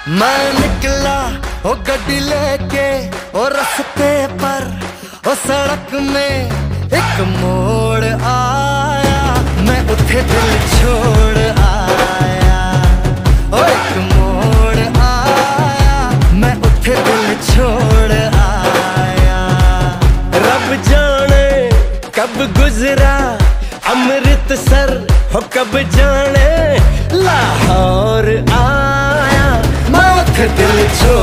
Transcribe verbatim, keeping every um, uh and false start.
मैं निकला ओ गड्डी लेके ओ रस्ते पर ओ सड़क में एक मोड़ आया, मैं उठे दिल छोड़ आया। ओ एक मोड़ आया, मैं उठे दिल छोड़ आया। रब जाने कब गुजरा अमृतसर हो, कब जाने लाहौर आया, मैं उठे दिल छोड़